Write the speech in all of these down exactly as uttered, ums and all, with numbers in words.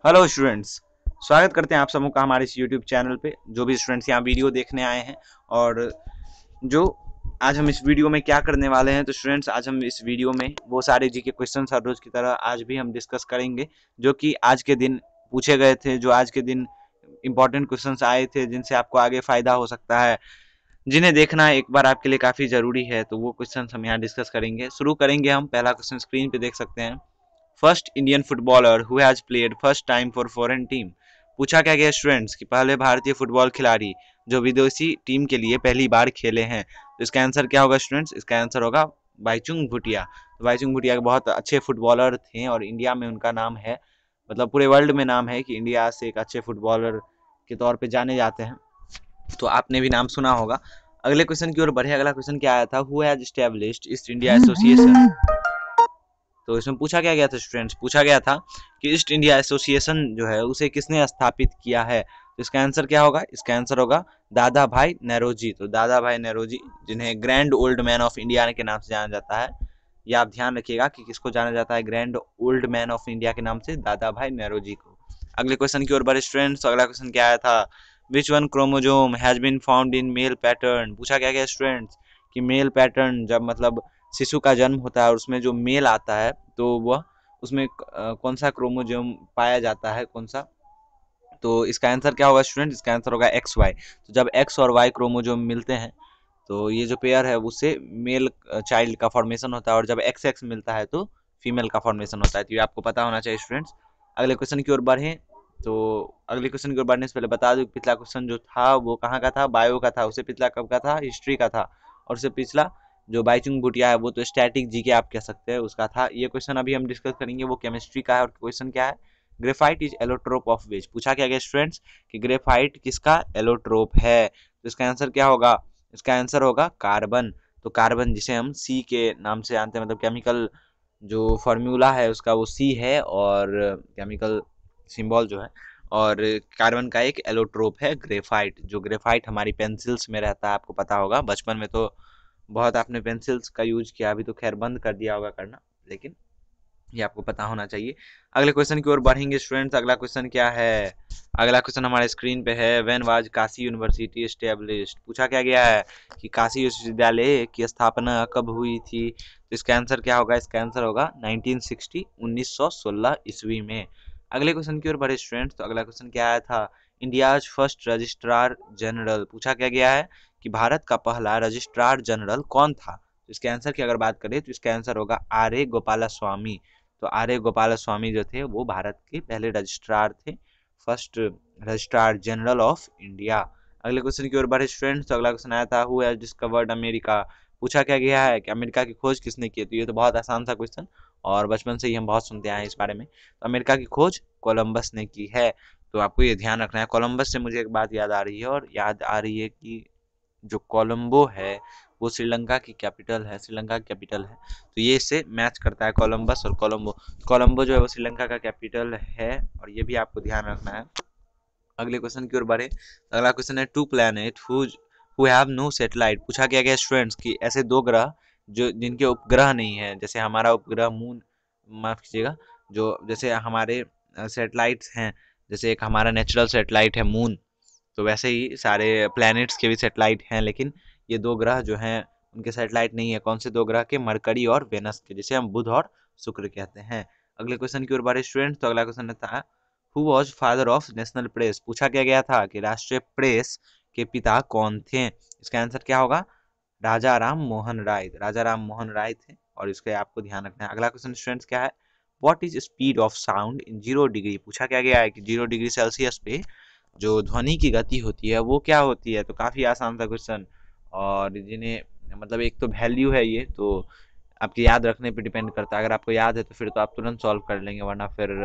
Hello students, स्वागत करते हैं आप सबों का हमारे इस यूट्यूब चैनल पे। जो भी स्टूडेंट्स यहाँ वीडियो देखने आए हैं और जो आज हम इस वीडियो में क्या करने वाले हैं, तो स्टूडेंट्स आज हम इस वीडियो में वो सारे जी के क्वेश्चन हर रोज की तरह आज भी हम डिस्कस करेंगे जो कि आज के दिन पूछे गए थे, जो आज के दिन इंपॉर्टेंट क्वेश्चंस आए थे जिनसे आपको आगे फायदा हो सकता है, जिन्हें देखना एक बार आपके लिए काफी जरूरी है। तो वो क्वेश्चन हम यहाँ डिस्कस करेंगे। शुरू करेंगे हम। पहला क्वेश्चन स्क्रीन पे देख सकते हैं। First Indian footballer who has played first time for foreign team. पूछा क्या गया स्टूडेंट्स कि पहले भारतीय फुटबॉल खिलाड़ी जो विदेशी टीम के लिए पहली बार खेले हैं। तो इसका आंसर क्या होगा स्टूडेंट्स? इसका आंसर होगा बाईचुंग भूटिया। तो बाईचुंग भूटिया बहुत अच्छे फुटबॉलर थे और इंडिया में उनका नाम है, मतलब पूरे वर्ल्ड में नाम है कि इंडिया से एक अच्छे फुटबॉलर के तौर पे जाने जाते हैं। तो आपने भी नाम सुना होगा। अगले क्वेश्चन की ओर बढ़े। अगला क्वेश्चन क्या आया था? Who has established East India Association. तो इसमें पूछा क्या गया था स्टूडेंट्स? पूछा गया था कि ईस्ट इंडिया एसोसिएशन जो है उसे किसने स्थापित किया है। तो इसका आंसर क्या होगा? इसका आंसर होगा दादा भाई नेरोजी। तो दादा भाई नेरोजी, जिन्हें grand old man of India के नाम से जाना जाता है, ये आप ध्यान रखिएगा कि किसको जाना जाता है grand old man of India के नाम से? दादा भाई नेरोजी को। अगले क्वेश्चन की ओर बढ़े स्टूडेंट्स। अगला क्वेश्चन क्या आया था? Which one chromosome has been found in male pattern. पूछा क्या गया स्टूडेंट्स कि मेल पैटर्न, जब मतलब शिशु का जन्म होता है और उसमें जो मेल आता है तो वह उसमें कौन सा क्रोमोजोम पाया जाता है, कौन सा? तो इसका आंसर क्या होगा स्टूडेंट? इसका आंसर होगा एक्स वाई। तो जब एक्स और वाई क्रोमोजोम मिलते हैं तो ये जो पेयर है उससे मेल चाइल्ड का फॉर्मेशन होता है, और जब एक्स एक्स मिलता है तो फीमेल का फॉर्मेशन होता है। तो ये आपको पता होना चाहिए स्टूडेंट्स। अगले क्वेश्चन की ओर बढ़े। तो अगले क्वेश्चन की ओर बढ़ने से पहले बता दूं पिछला क्वेश्चन जो था वो कहाँ का था? बायो का था। उससे पिछला कब का था? हिस्ट्री का था। और उससे पिछला जो बाईचुंग भूटिया है वो तो स्टैटिक जी के आप कह सकते हैं उसका था। ये क्वेश्चन अभी हम डिस्कस करेंगे वो केमिस्ट्री का है। और क्वेश्चन क्या है? Graphite is allotrope of which. पूछा क्या गया स्टूडेंट्स कि ग्रेफाइट किसका एलोट्रोप है। तो इसका आंसर क्या होगा? इसका आंसर होगा कार्बन। तो कार्बन, जिसे हम सी के नाम से जानते हैं, मतलब केमिकल जो फॉर्मूला है उसका वो सी है और केमिकल सिंबल जो है, और कार्बन का एक एलोट्रोप है ग्रेफाइट। जो ग्रेफाइट हमारी पेंसिल्स में रहता है, आपको पता होगा बचपन में तो बहुत आपने पेंसिल्स का यूज किया। अभी तो खैर बंद कर दिया होगा करना, लेकिन ये आपको पता होना चाहिए। अगले क्वेश्चन की ओर बढ़ेंगे स्टूडेंट्स। अगला क्वेश्चन क्या है? अगला क्वेश्चन हमारे स्क्रीन पे है। When was Kashi university established. पूछा क्या गया है कि काशी विश्वविद्यालय की स्थापना कब हुई थी। तो इसका आंसर क्या होगा? इसका आंसर होगा नाइनटीन सिक्सटी, उन्नीस सौ सोलह ईस्वी में। अगले क्वेश्चन की ओर बढ़े स्टूडेंट्स। तो अगला क्वेश्चन क्या आया था? India's first registrar general. पूछा क्या गया है कि भारत का पहला रजिस्ट्रार जनरल कौन था। तो इसके आंसर की अगर बात करें तो इसका आंसर होगा आर ए गोपाला स्वामी। तो आर ए गोपाल स्वामी जो थे वो भारत के पहले रजिस्ट्रार थे, first registrar general of India. अगले क्वेश्चन की ओर बढ़े स्टूडेंट्स। तो अगला क्वेश्चन आया था हु हैज डिस्कवर्ड अमेरिका। पूछा क्या गया है कि अमेरिका की खोज किसने की। तो ये तो बहुत आसान सा क्वेश्चन और बचपन से ही हम बहुत सुनते आए हैं इस बारे में। तो अमेरिका की खोज कोलंबस ने की है। तो आपको ये ध्यान रखना है। कोलंबस से मुझे एक बात याद आ रही है, और याद आ रही है कि जो कोलंबो है वो श्रीलंका की कैपिटल है, श्रीलंका की कैपिटल है। तो ये इससे मैच करता है कोलंबस और कोलंबो। कोलंबो जो है वो श्रीलंका का कैपिटल है, और ये भी आपको ध्यान रखना है। अगले क्वेश्चन की ओर बढ़े। अगला क्वेश्चन है two planet who have no satellite. पूछा क्या गया स्टूडेंट्स कि ऐसे दो ग्रह जो जिनके उपग्रह नहीं है, जैसे हमारा उपग्रह मून, माफ कीजिएगा, जो जैसे हमारे सैटेलाइट्स हैं, जैसे एक हमारा नेचुरल सैटेलाइट है मून, तो वैसे ही सारे प्लैनेट्स के भी सैटेलाइट हैं, लेकिन ये दो ग्रह जो हैं उनके सैटेलाइट नहीं है। कौन से दो ग्रह के? मरकरी और वेनस के, जिसे हम बुध और शुक्र कहते हैं। अगले क्वेश्चन की ओर बढ़े स्टूडेंट। तो अगला क्वेश्चन था who was father of national press. पूछा क्या गया था कि राष्ट्रीय प्रेस के पिता कौन थे। इसका आंसर क्या होगा? राजा राम मोहन राय। राजा राम मोहन राय थे, और इसके आपको ध्यान रखना है। अगला क्वेश्चन स्टूडेंट्स क्या है? What is speed of sound in zero degree. पूछा क्या गया है कि जीरो डिग्री सेल्सियस पे जो ध्वनि की गति होती है वो क्या होती है। तो काफी आसान था क्वेश्चन, और जिन्हें मतलब एक तो वैल्यू है, ये तो आपके याद रखने पे डिपेंड करता है। अगर आपको याद है तो फिर तो आप तुरंत सॉल्व कर लेंगे, वरना फिर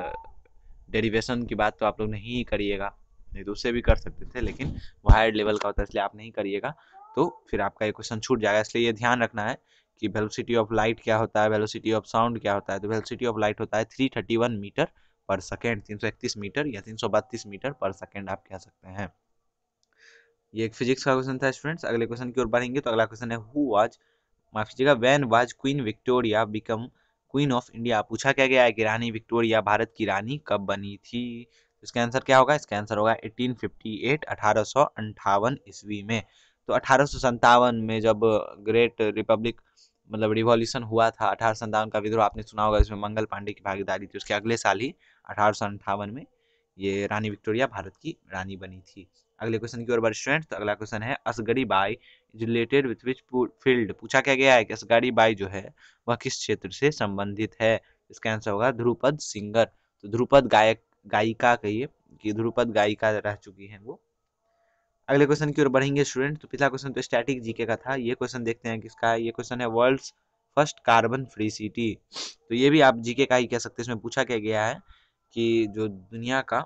डेरिवेशन की बात तो आप लोग नहीं करिएगा। नहीं तो उससे भी कर सकते थे, लेकिन वो हायर लेवल का होता है इसलिए आप नहीं करिएगा, तो फिर आपका ये क्वेश्चन छूट जाएगा। इसलिए ये ध्यान रखना है कि वेलोसिटी ऑफ लाइट क्या होता है, वेलोसिटी ऑफ साउंड क्या होता है। तो वेलोसिटी ऑफ लाइट होता है थ्री थर्टी वन मीटर पर सेकेंड, तीन सौ इकतीस मीटर या तीन सौ बत्तीस मीटर पर सेकेंड आप कह सकते हैं। ये एक फिजिक्स का क्वेश्चन था स्टूडेंट्स। अगले क्वेश्चन की ओर बढ़ेंगे। तो अगला क्वेश्चन है हु वाज, माफ कीजिएगा, when was Queen Victoria become queen of India? पूछा क्या गया है कि रानी विक्टोरिया भारत की रानी कब बनी थी? इसका आंसर क्या होगा? इसका आंसर होगा अठारह सौ अट्ठावन अठारह सौ अंठावन ईस्वी में। तो अठारह सौ संतावन में जब ग्रेट रिपब्लिक मतलब रिवॉल्यूशन हुआ था, अठारह सौ संतावन का विद्रोह आपने सुना होगा, इसमें मंगल पांडे की भागीदारी थी। उसके अगले साल ही अठारह सौ अंठावन में ये रानी विक्टोरिया भारत की रानी बनी थी। अगले क्वेश्चन की ओर बढ़े स्टूडेंट। तो अगला क्वेश्चन है Asghari Bai is related with which field? पूछा क्या गया है कि असगरी बाई जो है वह किस क्षेत्र से संबंधित है? इसका आंसर होगा ध्रुपद सिंगर। तो ध्रुपद गायक गायिका कहिए कि ध्रुपद गायिका रह चुकी हैं वो। अगले क्वेश्चन की ओर बढ़ेंगे स्टूडेंट। तो पिछला क्वेश्चन तो स्टैटिक जीके का था, ये क्वेश्चन देखते हैं किसका है। ये क्वेश्चन है world's first carbon free city. तो ये भी आप जीके का ही कह सकते हैं। इसमें पूछा क्या गया है कि जो दुनिया का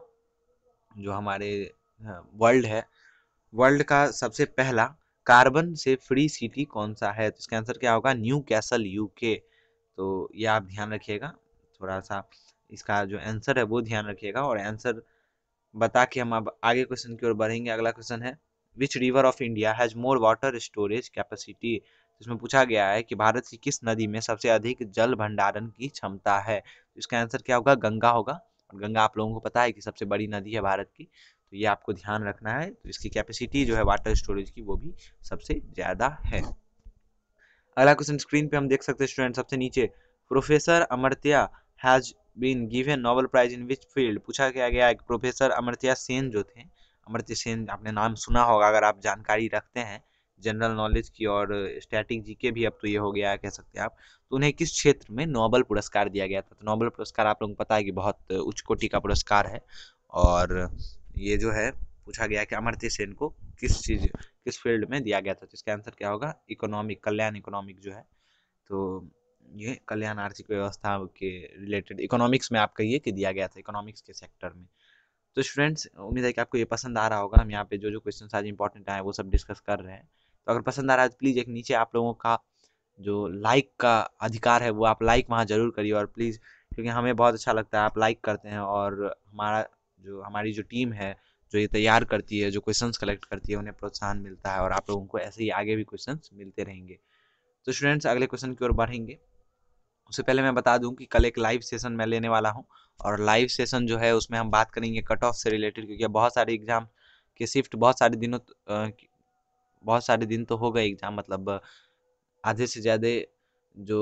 जो हमारे वर्ल्ड है, वर्ल्ड का सबसे पहला कार्बन से फ्री सिटी कौन सा है? तो इसका आंसर क्या होगा? Newcastle UK. तो ये आप ध्यान रखिएगा, थोड़ा सा इसका जो आंसर है वो ध्यान रखिएगा। और आंसर बता के हम अब आगे क्वेश्चन की ओर बढ़ेंगे। अगला क्वेश्चन है which river of India has more water storage capacity? इसमें पूछा गया है कि भारत की किस नदी में सबसे अधिक जल भंडारण की क्षमता है? तो इसका आंसर क्या होगा? गंगा होगा। और गंगा आप लोगों को पता है कि सबसे बड़ी नदी है भारत की, तो ये आपको ध्यान रखना है। तो इसकी कैपेसिटी जो है वाटर स्टोरेज की वो भी सबसे ज्यादा है। अगला क्वेश्चन स्क्रीन पे हम देख सकते हैं स्टूडेंट, सबसे नीचे professor Amartya has been given Nobel prize in which field? पूछा क्या गया है कि प्रोफेसर अमर्त्य सेन जो थे, अमर्त्य सेन आपने नाम सुना होगा अगर आप जानकारी रखते हैं जनरल नॉलेज की और स्टैटिक जीके भी, अब तो ये हो गया है कह सकते हैं आप। तो उन्हें किस क्षेत्र में नोबेल पुरस्कार दिया गया था? तो नोबेल पुरस्कार आप लोगों को पता है कि बहुत उच्च कोटि का पुरस्कार है। और ये जो है पूछा गया कि अमर्त्य सेन को किस चीज किस फील्ड में दिया गया था? तो इसका आंसर क्या होगा? इकोनॉमिक, कल्याण इकोनॉमिक जो है, तो ये कल्याण आर्थिक व्यवस्था के रिलेटेड इकोनॉमिक्स में आप कहिए कि दिया गया था, इकोनॉमिक्स के सेक्टर में। तो स्टूडेंट्स उम्मीद है कि आपको ये पसंद आ रहा होगा। हम यहाँ पे जो जो क्वेश्चन आज इंपॉर्टेंट आए वो सब डिस्कस कर रहे हैं। तो अगर पसंद आ रहा है तो प्लीज़ एक नीचे आप लोगों का जो लाइक का अधिकार है वो आप लाइक वहाँ ज़रूर करिए। और प्लीज़, क्योंकि हमें बहुत अच्छा लगता है आप लाइक करते हैं, और हमारा जो हमारी जो टीम है जो ये तैयार करती है, जो क्वेश्चंस कलेक्ट करती है, उन्हें प्रोत्साहन मिलता है और आप लोगों को ऐसे ही आगे भी क्वेश्चंस मिलते रहेंगे। तो स्टूडेंट्स अगले क्वेश्चन की ओर बढ़ेंगे। उससे पहले मैं बता दूं कि कल एक लाइव सेशन मैं लेने वाला हूं, और लाइव सेशन जो है उसमें हम बात करेंगे कट ऑफ से रिलेटेड, क्योंकि बहुत सारे एग्जाम के शिफ्ट बहुत सारे दिनों बहुत सारे दिन तो हो गए एग्जाम, मतलब आधे से ज़्यादा जो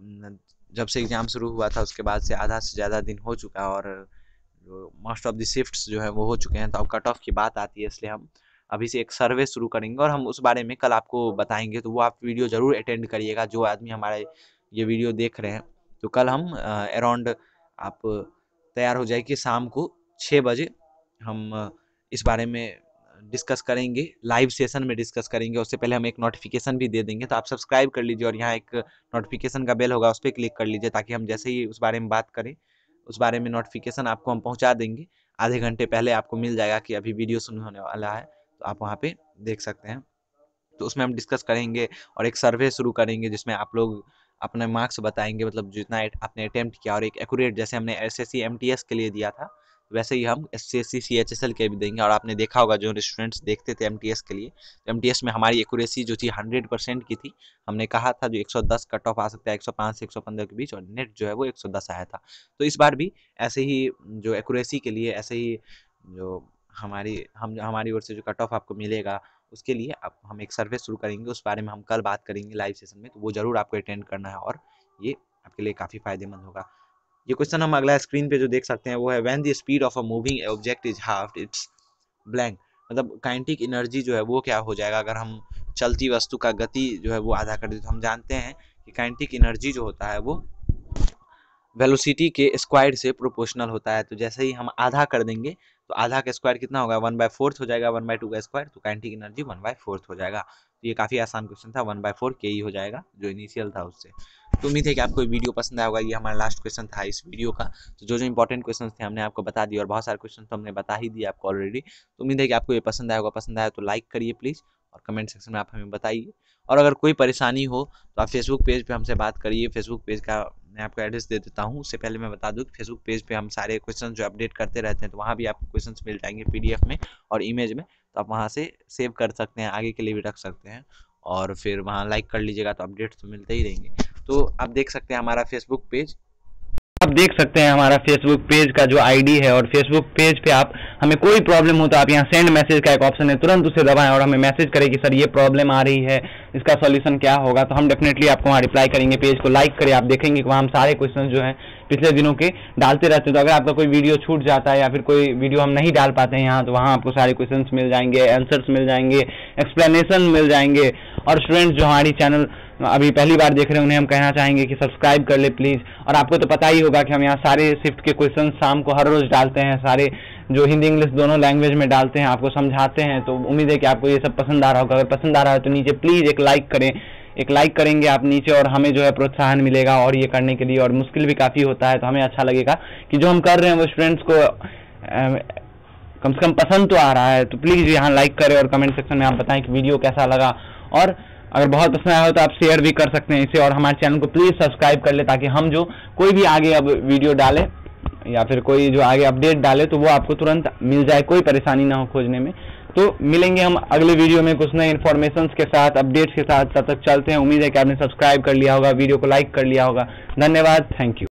जब से एग्ज़ाम शुरू हुआ था उसके बाद से आधा से ज़्यादा दिन हो चुका है, और जो मोस्ट ऑफ द शिफ्ट्स जो है वो हो चुके हैं। तो अब कट ऑफ की बात आती है, इसलिए हम अभी से एक सर्वे शुरू करेंगे और हम उस बारे में कल आपको बताएंगे। तो वो आप वीडियो ज़रूर अटेंड करिएगा जो आदमी हमारे ये वीडियो देख रहे हैं। तो कल हम अराउंड आप तैयार हो जाए कि शाम को छः बजे हम इस बारे में डिस्कस करेंगे, लाइव सेशन में डिस्कस करेंगे। उससे पहले हम एक नोटिफिकेशन भी दे देंगे, तो आप सब्सक्राइब कर लीजिए और यहाँ एक नोटिफिकेशन का बेल होगा उस पर क्लिक कर लीजिए, ताकि हम जैसे ही उस बारे में बात करें उस बारे में नोटिफिकेशन आपको हम पहुँचा देंगे। आधे घंटे पहले आपको मिल जाएगा कि अभी वीडियो शुरू होने वाला है, तो आप वहाँ पे देख सकते हैं। तो उसमें हम डिस्कस करेंगे और एक सर्वे शुरू करेंगे जिसमें आप लोग अपने मार्क्स बताएंगे, मतलब जितना आपने अटेम्प्ट किया, और एक एक्यूरेट, जैसे हमने एसएससी एमटीएस के लिए दिया था वैसे ही हम एसएससी सीएचएसएल के भी देंगे। और आपने देखा होगा जो स्टूडेंट्स देखते थे एमटीएस के लिए, तो एमटीएस में हमारी एक्यूरेसी जो थी हंड्रेड परसेंट की थी। हमने कहा था जो एक सौ दस कट ऑफ आ सकता है, एक सौ पाँच से एक सौ पंद्रह के बीच, और नेट जो है वो एक सौ दस आया था। तो इस बार भी ऐसे ही जो एक्यूरेसी के लिए ऐसे ही जो हमारी हम हमारी ओर से जो कट ऑफ आपको मिलेगा उसके लिए अब हम एक सर्वे शुरू करेंगे, उस बारे में हम कल बात करेंगे लाइव सेशन में। तो वो जरूर आपको अटेंड करना है और ये आपके लिए काफ़ी फायदेमंद होगा। ये क्वेश्चन हम अगला स्क्रीन पे जो देख सकते हैं वो है when the speed of a moving object is half its blank. मतलब काइनेटिक एनर्जी जो है वो क्या हो जाएगा अगर हम चलती वस्तु का गति जो है वो आधा कर दें? तो हम जानते हैं कि काइनेटिक एनर्जी जो होता है वो वेलोसिटी के स्क्वायर से प्रोपोर्शनल होता है। तो जैसे ही हम आधा कर देंगे तो आधा का स्क्वायर कितना होगा? वन बाय फोर्थ हो जाएगा, वन बाय टू का स्क्वायर, तो kinetic energy one by fourth हो जाएगा। तो ये काफ़ी आसान क्वेश्चन था, वन बाय फोर के ही हो जाएगा जो इनिशियल था उससे। तो उम्मीद है कि आपको वीडियो पसंद आया होगा। ये हमारा लास्ट क्वेश्चन था इस वीडियो का। तो जो जो इंपॉर्टेंट क्वेश्चन थे हमने आपको बता दिए, और बहुत सारे क्वेश्चन तो हमने बता ही दिए आपको ऑलरेडी। तो उम्मीद है कि आपको ये पसंद आया होगा। पसंद आया तो लाइक करिए प्लीज़, और कमेंट सेक्शन में आप हमें बताइए। और अगर कोई परेशानी हो तो आप फेसबुक पेज पे हमसे बात करिए। फेसबुक पेज का मैं आपको एड्रेस दे देता हूँ। उससे पहले मैं बता दूँ कि फेसबुक पेज पे हम सारे क्वेश्चन जो अपडेट करते रहते हैं, तो वहाँ भी आपको क्वेश्चन मिल जाएंगे पीडीएफ में और इमेज में। तो आप वहाँ से सेव कर सकते हैं, आगे के लिए भी रख सकते हैं, और फिर वहाँ लाइक कर लीजिएगा तो अपडेट्स तो मिलते ही रहेंगे। तो आप देख सकते हैं हमारा फेसबुक पेज, आप देख सकते हैं हमारा फेसबुक पेज का जो आईडी है, और फेसबुक पेज पे आप हमें कोई प्रॉब्लम हो तो आप यहाँ सेंड मैसेज का एक ऑप्शन है, तुरंत उसे दबाएं और हमें मैसेज करें कि सर ये प्रॉब्लम आ रही है, इसका सॉल्यूशन क्या होगा। तो हम डेफिनेटली आपको वहाँ रिप्लाई करेंगे। पेज को लाइक करें, आप देखेंगे कि वहाँ हम सारे क्वेश्चन जो हैं पिछले दिनों के डालते रहते हैं। तो अगर आपका कोई वीडियो छूट जाता है या फिर कोई वीडियो हम नहीं डाल पाते हैं यहाँ, तो वहाँ आपको सारे क्वेश्चन मिल जाएंगे, आंसर्स मिल जाएंगे, एक्सप्लेनेशन मिल जाएंगे। और स्टूडेंट्स जो हमारी चैनल अभी पहली बार देख रहे हैं उन्हें हम कहना चाहेंगे कि सब्सक्राइब कर ले प्लीज़। और आपको तो पता ही होगा कि हम यहाँ सारे शिफ्ट के क्वेश्चन शाम को हर रोज़ डालते हैं, सारे जो हिंदी इंग्लिश दोनों लैंग्वेज में डालते हैं, आपको समझाते हैं। तो उम्मीद है कि आपको ये सब पसंद आ रहा होगा। अगर पसंद आ रहा है तो नीचे प्लीज़ एक लाइक करें, एक लाइक करेंगे आप नीचे, और हमें जो है प्रोत्साहन मिलेगा और ये करने के लिए। और मुश्किल भी काफ़ी होता है, तो हमें अच्छा लगेगा कि जो हम कर रहे हैं वो स्टूडेंट्स को कम से कम पसंद तो आ रहा है। तो प्लीज़ यहाँ लाइक करें और कमेंट सेक्शन में आप बताएं कि वीडियो कैसा लगा। और अगर बहुत पसंद आया हो तो आप शेयर भी कर सकते हैं इसे, और हमारे चैनल को प्लीज़ सब्सक्राइब कर ले, ताकि हम जो कोई भी आगे अब वीडियो डाले या फिर कोई जो आगे अपडेट डाले तो वो आपको तुरंत मिल जाए, कोई परेशानी ना हो खोजने में। तो मिलेंगे हम अगले वीडियो में कुछ नए इन्फॉर्मेशंस के साथ, अपडेट्स के साथ। तब तक चलते हैं। उम्मीद है कि आपने सब्सक्राइब कर लिया होगा, वीडियो को लाइक कर लिया होगा। धन्यवाद, थैंक यू।